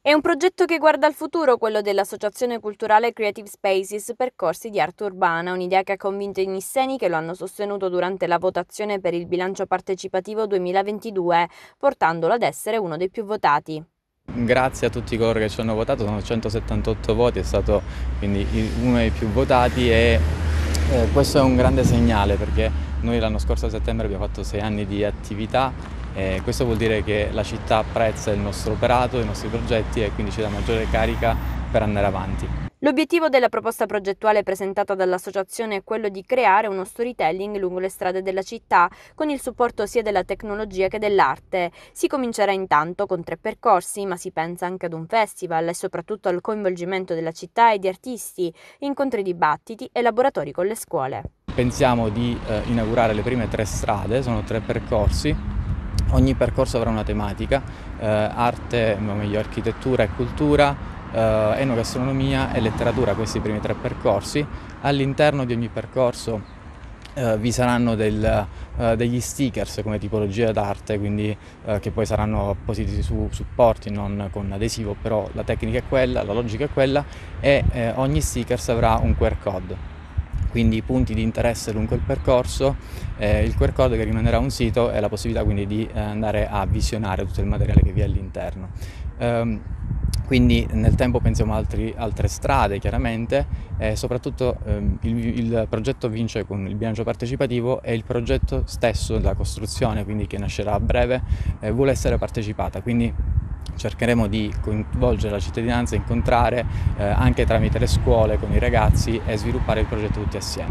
È un progetto che guarda al futuro, quello dell'Associazione Culturale Creative Spaces Percorsi di Arte Urbana, un'idea che ha convinto i nisseni che lo hanno sostenuto durante la votazione per il bilancio partecipativo 2022, portandolo ad essere uno dei più votati. Grazie a tutti coloro che ci hanno votato, sono 178 voti, è stato quindi uno dei più votati e questo è un grande segnale perché noi l'anno scorso a settembre abbiamo fatto 6 anni di attività e questo vuol dire che la città apprezza il nostro operato, i nostri progetti e quindi ci dà maggiore carica per andare avanti. L'obiettivo della proposta progettuale presentata dall'associazione è quello di creare uno storytelling lungo le strade della città, con il supporto sia della tecnologia che dell'arte. Si comincerà intanto con 3 percorsi, ma si pensa anche ad un festival e soprattutto al coinvolgimento della città e di artisti, incontri dibattiti e laboratori con le scuole. Pensiamo di inaugurare le prime 3 strade, sono 3 percorsi. Ogni percorso avrà una tematica, arte, o meglio architettura e cultura, enogastronomia e letteratura, questi primi 3 percorsi. All'interno di ogni percorso vi saranno degli stickers come tipologia d'arte, quindi che poi saranno appositi su supporti, non con adesivo, però la tecnica è quella, la logica è quella e ogni stickers avrà un QR code. Quindi i punti di interesse lungo il percorso, il QR code che rimanerà un sito e la possibilità quindi di andare a visionare tutto il materiale che vi è all'interno. Quindi nel tempo pensiamo a altre strade chiaramente e soprattutto il progetto vince con il bilancio partecipativo e il progetto stesso della costruzione, quindi che nascerà a breve, vuole essere partecipata. Quindi cercheremo di coinvolgere la cittadinanza, incontrare anche tramite le scuole con i ragazzi e sviluppare il progetto tutti assieme.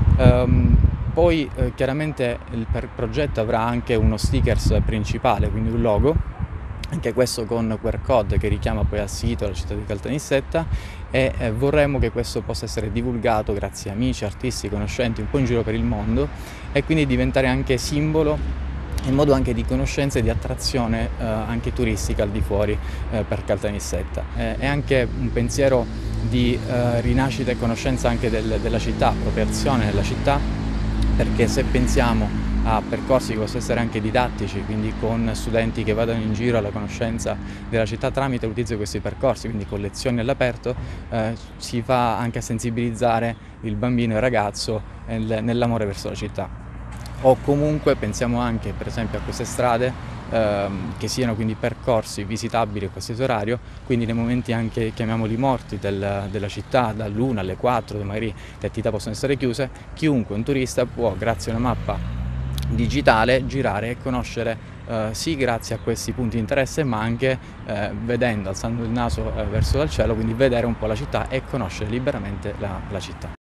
Poi chiaramente il progetto avrà anche uno stickers principale, quindi un logo, anche questo con QR code che richiama poi al sito alla città di Caltanissetta e vorremmo che questo possa essere divulgato grazie a amici, artisti, conoscenti un po' in giro per il mondo e quindi diventare anche simbolo in modo anche di conoscenza e di attrazione anche turistica al di fuori per Caltanissetta. È anche un pensiero di rinascita e conoscenza anche della città, appropriazione della città, perché se pensiamo a percorsi che possono essere anche didattici, quindi con studenti che vadano in giro alla conoscenza della città tramite l'utilizzo di questi percorsi, quindi con lezioni all'aperto, si va anche a sensibilizzare il bambino e il ragazzo nell'amore verso la città. O comunque pensiamo anche per esempio a queste strade che siano quindi percorsi visitabili a qualsiasi orario, quindi nei momenti anche, chiamiamoli morti, della città, dall'1 alle 4, dove magari le attività possono essere chiuse, chiunque, un turista, può grazie a una mappa digitale girare e conoscere sì grazie a questi punti di interesse, ma anche vedendo, alzando il naso verso dal cielo, quindi vedere un po' la città e conoscere liberamente la città.